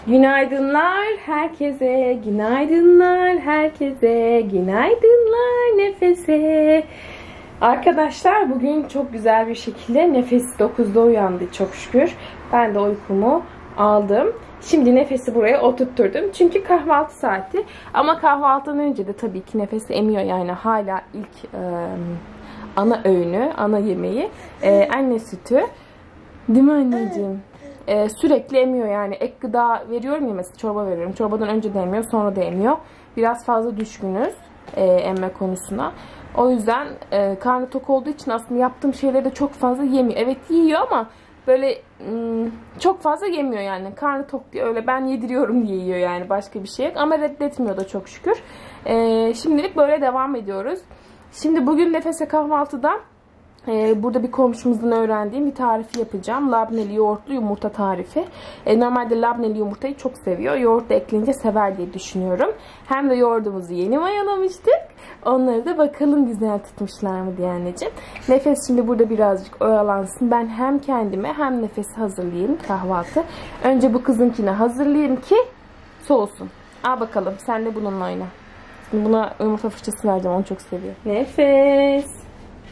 Günaydınlar herkese, günaydınlar herkese, günaydınlar Nefes'e. Arkadaşlar bugün çok güzel bir şekilde Nefes 9'da uyandı çok şükür. Ben de uykumu aldım. Şimdi Nefes'i buraya oturtturdum. Çünkü kahvaltı saati. Ama kahvaltıdan önce de tabii ki Nefes'i emiyor. Yani hala ilk ana öğünü, ana yemeği anne sütü. Değil mi anneciğim? Sürekli emiyor yani. Ek gıda veriyorum ya, mesela çorba veriyorum. Çorbadan önce de emiyor, sonra da emiyor. Biraz fazla düşkünüz emme konusuna. O yüzden karnı tok olduğu için aslında yaptığım şeyleri de çok fazla yemiyor. Evet yiyor ama böyle çok fazla yemiyor yani. Karnı tok diye öyle ben yediriyorum diye yiyor yani, başka bir şey yok. Ama reddetmiyor da çok şükür. Şimdilik böyle devam ediyoruz. Şimdi bugün Nefes'e kahvaltıda burada bir komşumuzdan öğrendiğim bir tarifi yapacağım. Labneli yoğurtlu yumurta tarifi. Normalde labneli yumurtayı çok seviyor. Yoğurt da ekleyince sever diye düşünüyorum. Hem de yoğurdumuzu yeni mayalamıştık. Onları da bakalım güzel tutmuşlar mı diye anneciğim. Nefes şimdi burada birazcık oyalansın. Ben hem kendime hem Nefes'i hazırlayayım kahvaltı. Önce bu kızınkini hazırlayayım ki soğusun. Al bakalım sen de bununla oyna. Şimdi buna yumurta fırçası vereceğim. Onu çok seviyor. Nefes.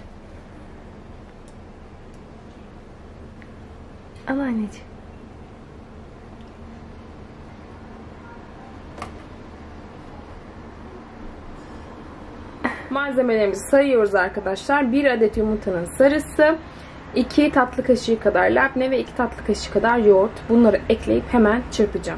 Al anneciğim. Malzemelerimizi sayıyoruz arkadaşlar. 1 adet yumurtanın sarısı, 2 tatlı kaşığı kadar labne ve 2 tatlı kaşığı kadar yoğurt. Bunları ekleyip hemen çırpacağım.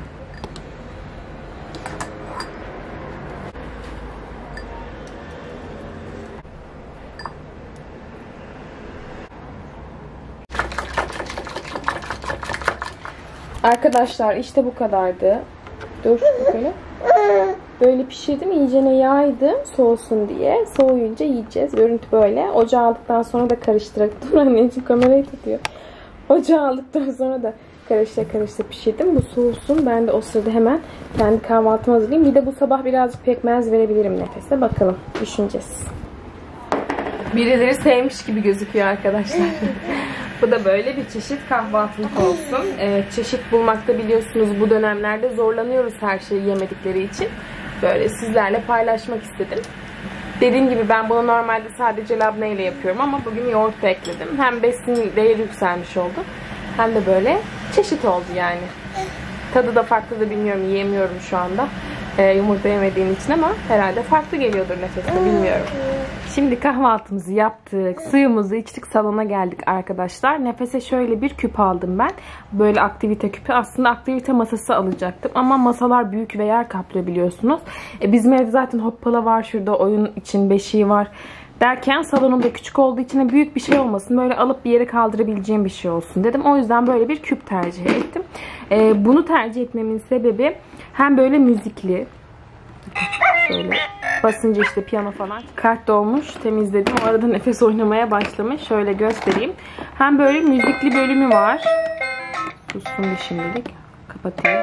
Arkadaşlar işte bu kadardı. Dur böyle. Böyle pişirdim. İyicene yaydım soğusun diye. Soğuyunca yiyeceğiz. Görüntü böyle. Ocağa aldıktan sonra da karıştırarak. Dur anneciğim, kamerayı tutuyor. Ocağa aldıktan sonra da karıştıra pişirdim. Bu soğusun. Ben de o sırada hemen kendi kahvaltımı hazırlayayım. Bir de bu sabah birazcık pekmez verebilirim Nefes'e. Bakalım. Düşüneceğiz. Birileri sevmiş gibi gözüküyor arkadaşlar. Bu da böyle bir çeşit kahvaltılık olsun. Çeşit bulmakta biliyorsunuz bu dönemlerde zorlanıyoruz her şeyi yemedikleri için. Böyle sizlerle paylaşmak istedim. Dediğim gibi ben bunu normalde sadece labne ile yapıyorum ama bugün yoğurt da ekledim. Hem besin değeri yükselmiş oldu hem de böyle çeşit oldu yani. Tadı da farklı da bilmiyorum, yiyemiyorum şu anda. Yumurta yemediğim için ama herhalde farklı geliyordur Nefes'e, bilmiyorum. Şimdi kahvaltımızı yaptık. Suyumuzu içtik, salona geldik arkadaşlar. Nefes'e şöyle bir küp aldım ben. Böyle aktivite küpü. Aslında aktivite masası alacaktım. Ama masalar büyük ve yer kaplıyor biliyorsunuz. Bizim evde zaten hoppala var. Şurada oyun için beşiği var. Derken salonum da küçük olduğu için büyük bir şey olmasın. Böyle alıp bir yere kaldırabileceğim bir şey olsun dedim. O yüzden böyle bir küp tercih ettim. Bunu tercih etmemin sebebi hem böyle müzikli. Şöyle basınca işte piyano falan. Kart dolmuş, temizledim. O arada Nefes oynamaya başlamış. Şöyle göstereyim. Hem böyle müzikli bölümü var. Sussun bir şimdilik. Kapatayım.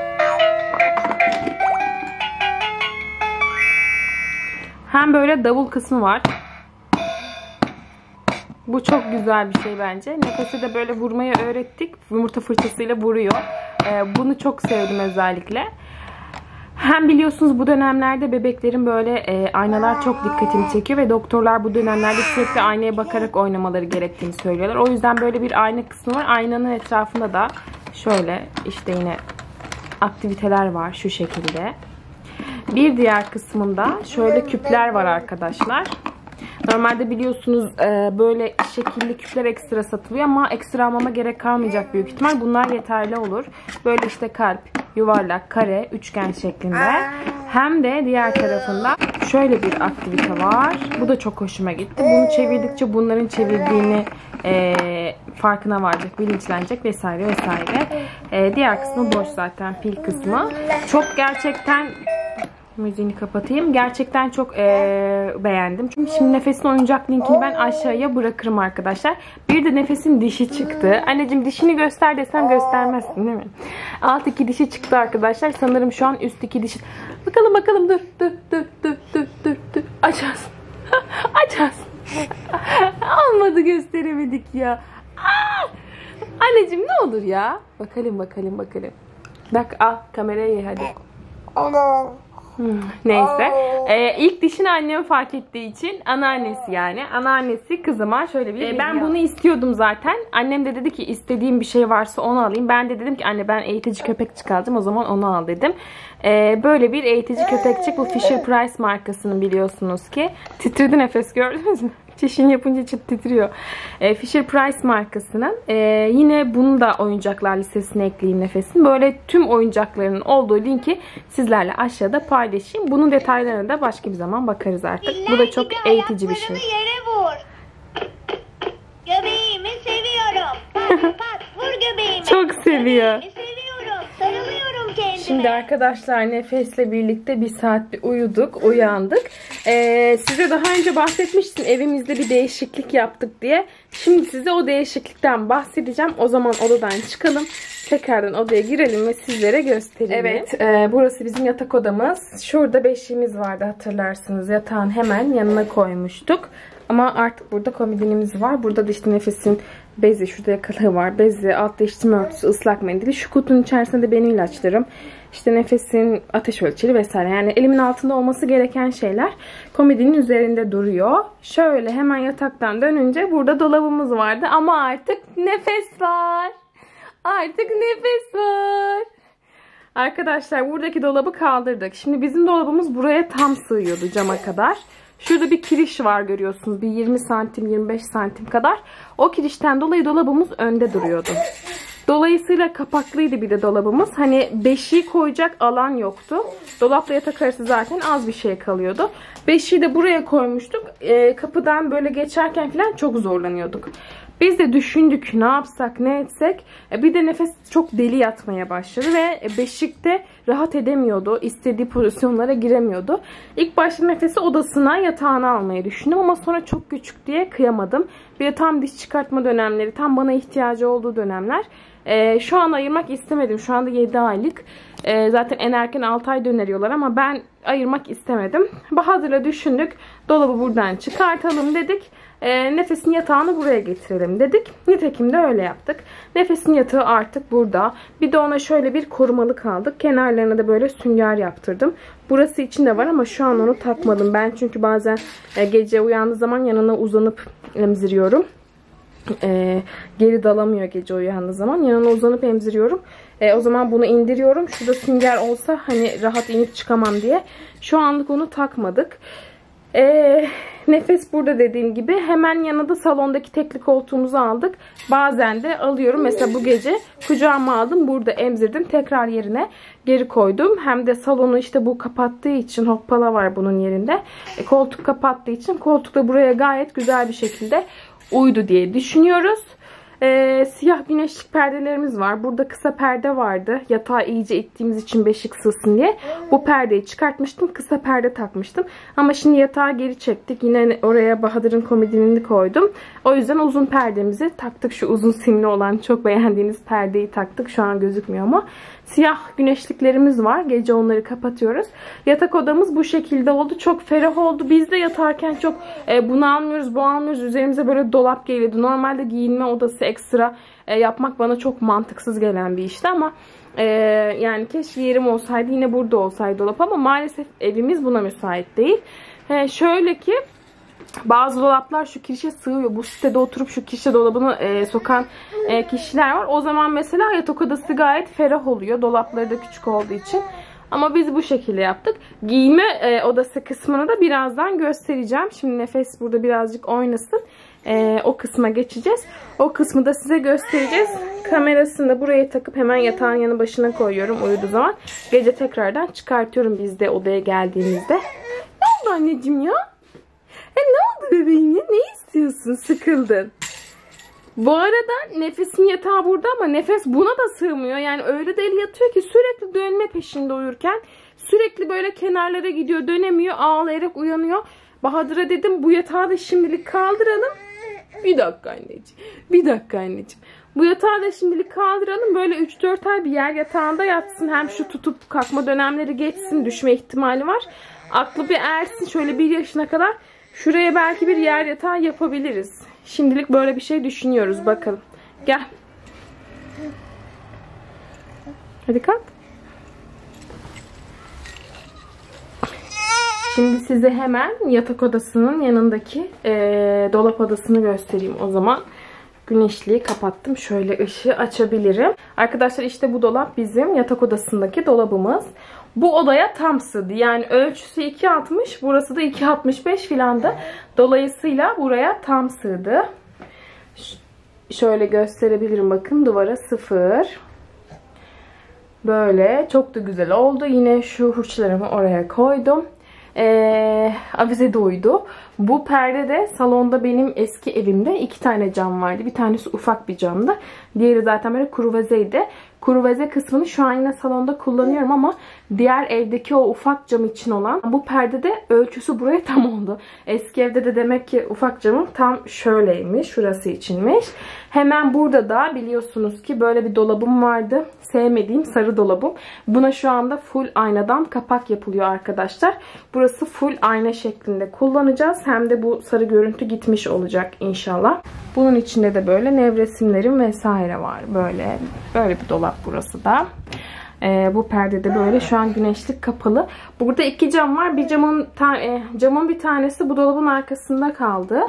Hem böyle davul kısmı var. Bu çok güzel bir şey bence. Nefes'e de böyle vurmayı öğrettik. Yumurta fırçasıyla vuruyor. Bunu çok sevdim özellikle. Hem biliyorsunuz bu dönemlerde bebeklerin böyle aynalar çok dikkatimi çekiyor ve doktorlar bu dönemlerde sürekli aynaya bakarak oynamaları gerektiğini söylüyorlar. O yüzden böyle bir ayna kısmı var. Aynanın etrafında da şöyle işte yine aktiviteler var şu şekilde. Bir diğer kısmında şöyle küpler var arkadaşlar. Normalde biliyorsunuz böyle şekilli küpler ekstra satılıyor ama ekstra almama gerek kalmayacak büyük ihtimal. Bunlar yeterli olur. Böyle işte kalp, yuvarlak, kare, üçgen şeklinde. Hem de diğer tarafında şöyle bir aktivite var. Bu da çok hoşuma gitti. Bunu çevirdikçe bunların çevirdiğini farkına varacak, bilinçlenecek vesaire vesaire. Diğer kısmı boş zaten, pil kısmı. Çok gerçekten... Müziğini kapatayım. Gerçekten çok beğendim. Çünkü şimdi Nefes'in oyuncak linkini ben aşağıya bırakırım arkadaşlar. Bir de Nefes'in dişi çıktı. Anneciğim dişini göster desem göstermezsin değil mi? Alt iki dişi çıktı arkadaşlar. Sanırım şu an üst iki dişi. Bakalım dur. Açarsın. Açarsın. Olmadı, gösteremedik ya. Anneciğim ne olur ya. Bakalım. Bak al kameraya ye hadi. Neyse. İlk dişini annem fark ettiği için anneannesi yani. Anneannesi kızıma şöyle bir ben bunu istiyordum zaten. Annem de dedi ki istediğim bir şey varsa onu alayım. Ben de dedim ki anne ben eğitici köpekçik alacağım. O zaman onu al dedim. Böyle bir eğitici köpekçik. Bu Fisher Price markasının biliyorsunuz ki. Titredi nefes gördünüz mü? Çişini yapınca çıt titriyor. Fisher Price markasının. Yine bunu da oyuncaklar listesine ekleyeyim nefesin. Böyle tüm oyuncaklarının olduğu linki sizlerle aşağıda paylaşayım. Bunun detaylarına da başka bir zaman bakarız artık. Bu da çok eğitici bir şey. Yere vur. Göbeğimi seviyorum. Pat pat vur göbeğimi. Çok seviyor. Göbeğimi seviyorum. Sarılıyorum kendime. Şimdi arkadaşlar Nefes'le birlikte bir saat bir uyuduk, uyandık. Size daha önce bahsetmiştim evimizde bir değişiklik yaptık diye. Şimdi size o değişiklikten bahsedeceğim. O zaman odadan çıkalım. Tekrardan odaya girelim ve sizlere göstereyim. Evet, burası bizim yatak odamız. Şurada beşiğimiz vardı hatırlarsınız. Yatağın hemen yanına koymuştuk. Ama artık burada komodinimiz var. Burada da işte Nefes'in bezi, şurada yakalığı var. Bezi, alt değiştirme örtüsü, ıslak mendili. Şu kutunun içerisinde de benim ilaçlarım. İşte Nefes'in ateş ölçeri vesaire. Yani elimin altında olması gereken şeyler komodinin üzerinde duruyor. Şöyle hemen yataktan dönünce burada dolabımız vardı. Ama artık Nefes var. Artık Nefes var. Arkadaşlar buradaki dolabı kaldırdık. Şimdi bizim dolabımız buraya tam sığıyordu cama kadar. Şurada bir kiriş var görüyorsunuz. Bir 20 santim 25 santim kadar. O kirişten dolayı dolabımız önde duruyordu. Dolayısıyla kapaklıydı bir de dolabımız. Hani beşiği koyacak alan yoktu. Dolapla yatak arası zaten az bir şey kalıyordu. Beşiği de buraya koymuştuk. Kapıdan böyle geçerken falan çok zorlanıyorduk. Biz de düşündük ne yapsak ne etsek. Bir de Nefes çok deli yatmaya başladı ve beşikte rahat edemiyordu. İstediği pozisyonlara giremiyordu. İlk başta Nefes'i odasına yatağına almayı düşündüm ama sonra çok küçük diye kıyamadım. Bir de tam diş çıkartma dönemleri, tam bana ihtiyacı olduğu dönemler. Şu an ayırmak istemedim. Şu anda 7 aylık. Zaten en erken 6 ayda öneriyorlar ama ben ayırmak istemedim. Bahadır'la düşündük. Dolabı buradan çıkartalım dedik. Nefes'in yatağını buraya getirelim dedik. Nitekim de öyle yaptık. Nefes'in yatağı artık burada. Bir de ona şöyle bir korumalık aldık. Kenarlarına da böyle sünger yaptırdım. Burası için de var ama şu an onu takmadım. Ben çünkü bazen gece uyandığı zaman yanına uzanıp emziriyorum. Geri dalamıyor gece uyandığı zaman. Yanına uzanıp emziriyorum. O zaman bunu indiriyorum. Şurada sünger olsa hani rahat inip çıkamam diye. Şu anlık onu takmadık. Nefes burada dediğim gibi. Hemen yanında salondaki tekli koltuğumuzu aldık. Bazen de alıyorum. Mesela bu gece kucağıma aldım. Burada emzirdim. Tekrar yerine geri koydum. Hem de salonu işte bu kapattığı için hoppala var bunun yerinde. Koltuk kapattığı için koltuk da buraya gayet güzel bir şekilde uydu diye düşünüyoruz. Siyah güneşlik perdelerimiz var. Burada kısa perde vardı. Yatağı iyice ittiğimiz için beşik sığsın diye. Bu perdeyi çıkartmıştım. Kısa perde takmıştım. Ama şimdi yatağı geri çektik. Yine oraya Bahadır'ın komodinini koydum. O yüzden uzun perdemizi taktık. Şu uzun simli olan çok beğendiğiniz perdeyi taktık. Şu an gözükmüyor ama. Siyah güneşliklerimiz var. Gece onları kapatıyoruz. Yatak odamız bu şekilde oldu. Çok ferah oldu. Biz de yatarken çok bunu almıyoruz, bu almıyoruz. Üzerimize böyle dolap geliyordu. Normalde giyinme odası ekstra yapmak bana çok mantıksız gelen bir işti ama yani keşke yerim olsaydı, yine burada olsaydı dolap ama maalesef evimiz buna müsait değil. Şöyle ki bazı dolaplar şu kirişe sığıyor. Bu sitede oturup şu kirişe dolabını sokan kişiler var. O zaman mesela yatak odası gayet ferah oluyor. Dolapları da küçük olduğu için. Ama biz bu şekilde yaptık. Giyinme odası kısmını da birazdan göstereceğim. Şimdi Nefes burada birazcık oynasın. O kısma geçeceğiz. O kısmı da size göstereceğiz. Kamerasını da buraya takıp hemen yatağın yanı başına koyuyorum uyuduğu zaman. Gece tekrardan çıkartıyorum biz de odaya geldiğimizde. Ne oldu anneciğim ya? Ne oldu bebeğim ya? Ne istiyorsun? Sıkıldın. Bu arada Nefes'in yatağı burada ama Nefes buna da sığmıyor. Yani öyle deli yatıyor ki sürekli dönme peşinde uyurken. Sürekli böyle kenarlara gidiyor, dönemiyor, ağlayarak uyanıyor. Bahadır'a dedim bu yatağı da şimdilik kaldıralım. Bir dakika anneciğim. Bir dakika anneciğim. Bu yatağı da şimdilik kaldıralım. Böyle 3-4 ay bir yer yatağında yatsın. Hem şu tutup kalkma dönemleri geçsin. Düşme ihtimali var. Aklı bir ersin. Şöyle 1 yaşına kadar şuraya belki bir yer yatağı yapabiliriz. Şimdilik böyle bir şey düşünüyoruz. Bakalım. Gel. Hadi kalk. Şimdi size hemen yatak odasının yanındaki dolap odasını göstereyim o zaman. Güneşliği kapattım. Şöyle ışığı açabilirim. Arkadaşlar işte bu dolap bizim yatak odasındaki dolabımız. Bu odaya tam sığdı. Yani ölçüsü 2.60. Burası da 2.65 filandı. Dolayısıyla buraya tam sığdı. Şöyle gösterebilirim. Bakın duvara 0. Böyle çok da güzel oldu. Yine şu hurçlarımı oraya koydum. Avize de uydu. Bu perde de salonda benim eski evimde 2 tane cam vardı. Bir tanesi ufak bir camdı. Diğeri zaten böyle kuruvazeydi. Kuruveze kısmını şu an yine salonda kullanıyorum ama diğer evdeki o ufak cam için olan bu perde de ölçüsü buraya tam oldu. Eski evde de demek ki ufak camım tam şöyleymiş. Şurası içinmiş. Hemen burada da biliyorsunuz ki böyle bir dolabım vardı. Sevmediğim sarı dolabım. Buna şu anda full aynadan kapak yapılıyor arkadaşlar. Burası full ayna şeklinde kullanacağız. Hem de bu sarı görüntü gitmiş olacak inşallah. Bunun içinde de böyle nevresimlerim vesaire var. Böyle bir dolap burası da. Bu perdede böyle şu an güneşlik kapalı. Burada 2 cam var. Bir camın bir tanesi bu dolabın arkasında kaldı.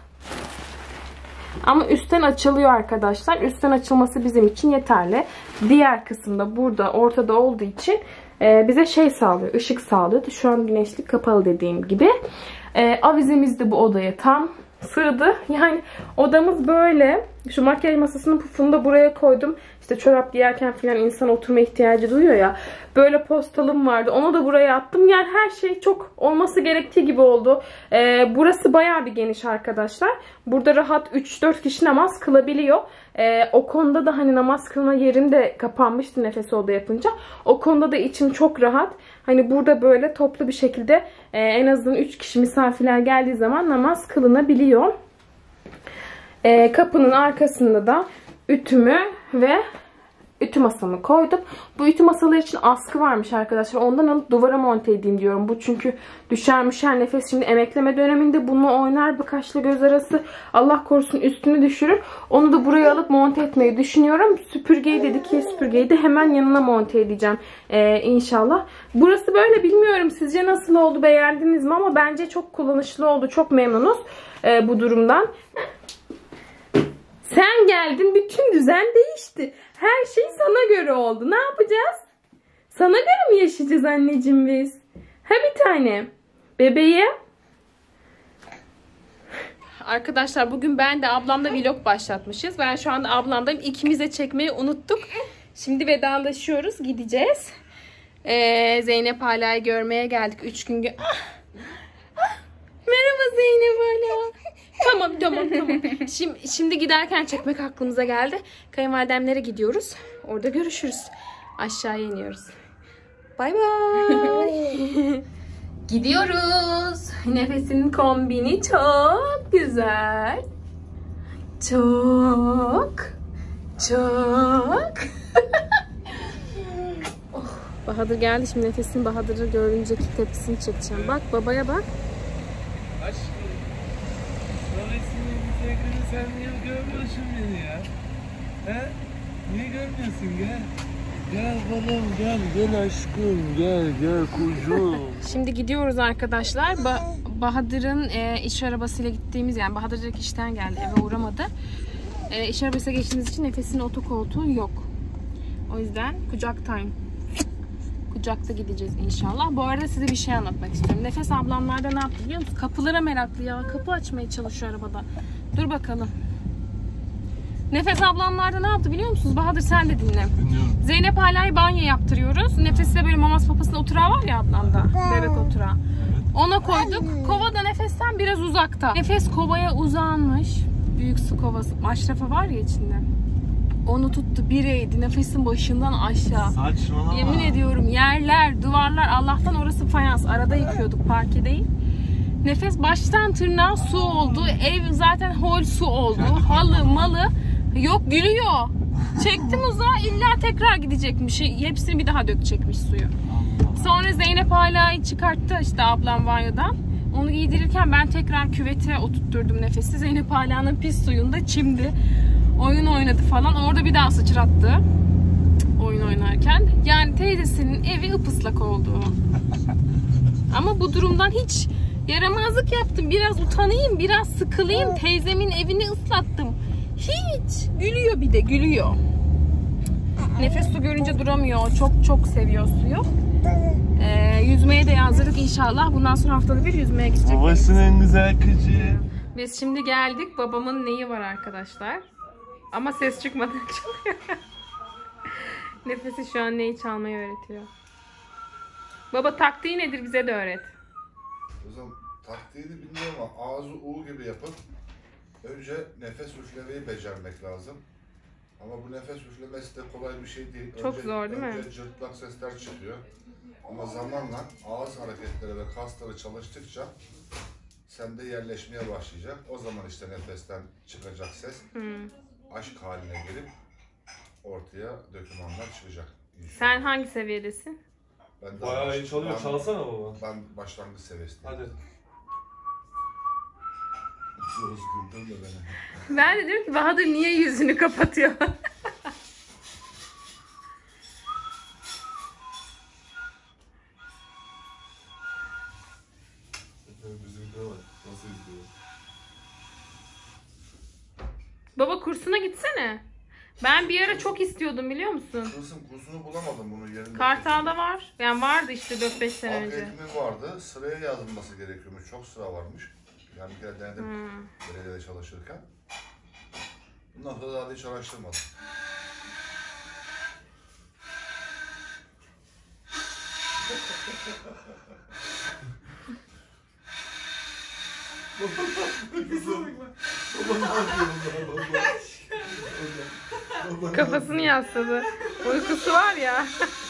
Ama üstten açılıyor arkadaşlar. Üstten açılması bizim için yeterli. Diğer kısımda burada ortada olduğu için bize şey sağlıyor. Işık sağlıyor. Şu an güneşlik kapalı dediğim gibi. Avizemiz de bu odaya tam sığdı. Yani odamız böyle. Şu makyaj masasının pufunu da buraya koydum. İşte çorap giyerken falan insan oturma ihtiyacı duyuyor ya. Böyle postalım vardı. Onu da buraya attım. Yani her şey çok olması gerektiği gibi oldu. Burası bayağı bir geniş arkadaşlar. Burada rahat 3-4 kişi namaz kılabiliyor. O konuda da hani namaz kılma yerim de kapanmıştı nefes oda yapınca. O konuda da içim çok rahat. Hani burada böyle toplu bir şekilde en azından 3 kişi misafirler geldiği zaman namaz kılınabiliyor. Kapının arkasında da ütümü ve ütü masamı koydum. Bu ütü masaları için askı varmış arkadaşlar. Ondan alıp duvara monte edeyim diyorum. Bu çünkü düşer nefes şimdi emekleme döneminde bunu oynar bir kaşla göz arası. Allah korusun üstünü düşürür. Onu da buraya alıp monte etmeyi düşünüyorum. Süpürgeyi de hemen yanına monte edeceğim inşallah. Burası böyle bilmiyorum. Sizce nasıl oldu? Beğendiniz mi? Ama bence çok kullanışlı oldu. Çok memnunuz bu durumdan. Sen geldin, bütün düzen değişti. Her şey sana göre oldu. Ne yapacağız? Sana göre mi yaşayacağız anneciğim biz? Ha bir tane. Bebeğim. Arkadaşlar bugün ben de ablamla vlog başlatmışız. Ben şu anda ablamdayım. İkimiz de çekmeyi unuttuk. Şimdi vedalaşıyoruz. Gideceğiz. Zeynep Ala'yı görmeye geldik. 3 gün... Merhaba Zeynep Ala. Tamam. Şimdi giderken çekmek aklımıza geldi. Kayınvalidemlere gidiyoruz. Orada görüşürüz. Aşağıya iniyoruz. Bay bay. Gidiyoruz. Nefes'in kombini çok güzel. Çok. Oh, Bahadır geldi. Şimdi Nefes'in Bahadır'ı görünce tepkisini çekeceğim. Bak babaya bak. Sen niye görmüyorsun beni ya? He? Niye görmüyorsun? Gel. Gel balım gel aşkım gel kuzuum. Şimdi gidiyoruz arkadaşlar. Bahadır'ın iş arabasıyla gittiğimiz yani Bahadır direkt işten geldi eve uğramadı. İş arabasıyla geçtiğimiz için Nefes'in otokoltuğu yok. O yüzden kucakta gideceğiz inşallah. Bu arada size bir şey anlatmak istiyorum. Nefes ablamlarda ne yaptı biliyor musun? Kapılara meraklı ya. Kapı açmaya çalışıyor arabada. Dur bakalım. Nefes ablamlarda ne yaptı biliyor musunuz? Bahadır sen de dinle. Dinliyorum. Zeynep Ala'yı banyo yaptırıyoruz. Nefes'te böyle mamas papasında oturağı var ya ablamda. Bebek oturağı. Ona koyduk. Kova da Nefes'ten biraz uzakta. Nefes kovaya uzanmış. Büyük su kovası. Maşrafa var ya içinde. Onu tuttu bir eğdi. Nefesin başından aşağı. Saçmalama. Yemin ediyorum yerler, duvarlar Allah'tan orası fayans. Arada yıkıyorduk parke değil. Nefes baştan tırnağa su oldu. Ev zaten hol su oldu. Halı malı. Yok gülüyor. Çektim uzağa illa tekrar gidecekmiş. Hepsini bir daha dökecekmiş suyu. Sonra Zeynep Ala'yı çıkarttı işte ablam banyodan. Onu giydirirken ben tekrar küvete oturtturdum Nefes'i. Zeynep Ala'nın pis suyunda çimdi. Oyun oynadı falan. Orada bir daha sıçrattı. Oyun oynarken. Yani teyzesinin evi ıpıslak oldu. Ama bu durumdan hiç yaramazlık yaptım. Biraz utanayım, biraz sıkılayım. Teyzemin evini ıslattım. Hiç. Gülüyor, bir de gülüyor. Nefes su görünce duramıyor. Çok seviyor suyu. Yüzmeye de yazdırdık inşallah. Bundan sonra haftada bir yüzmeye gidecek. Babasının en güzel kızı. Biz şimdi geldik. Babamın neyi var arkadaşlar? Ama ses çıkmadan çalıyor. Nefesi şu an neyi çalmayı öğretiyor. Baba taktiği nedir, bize de öğret. O zaman taktiğini bilmiyorum ama ağzı U gibi yapıp önce nefes üflemeyi becermek lazım. Ama bu nefes üflemesi de kolay bir şey değil. Çok zor değil mi? Önce cırtlak sesler çıkıyor. Ama zamanla ağız hareketleri ve kasları çalıştıkça sende yerleşmeye başlayacak. O zaman işte nefesten çıkacak ses aşk haline gelip ortaya dökümanlar çıkacak. Sen hangi seviyedesin? Ben Bayağı iyi çalıyor. Çalsana baba. Ben başlangıç seviyesindeyim. Hadi. Özgürdün de beni. Ben de diyorum ki Bahadır niye yüzünü kapatıyor? Bizimkine bak nasıl izliyor. Baba kursuna gitsene. Ben bir ara çok istiyordum, biliyor musun? Kursunu bulamadım bunu yerinde. Kartal'da var. Yani vardı işte 4-5 sene Halk önce. eğitimi vardı. Sıraya yazılması gerekiyormuş. Çok sıra varmış. Yani bir kere denedim belediyede çalışırken. Bundan sonra daha da hiç araştırmadım. Kafasını yasladı. Uykusu var ya.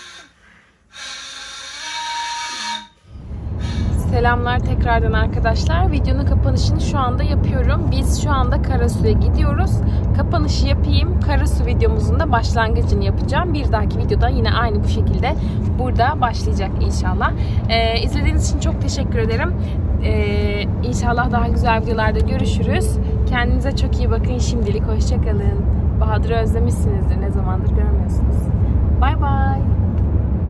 Selamlar tekrardan arkadaşlar. Videonun kapanışını şu anda yapıyorum. Biz şu anda Karasu'ya gidiyoruz. Kapanışı yapayım. Karasu videomuzun da başlangıcını yapacağım. Bir dahaki videoda yine aynı bu şekilde burada başlayacak inşallah. İzlediğiniz için çok teşekkür ederim. İnşallah daha güzel videolarda görüşürüz. Kendinize çok iyi bakın. Şimdilik hoşça kalın. Bahadır'ı özlemişsinizdir. Ne zamandır görmüyorsunuz. Bay bay.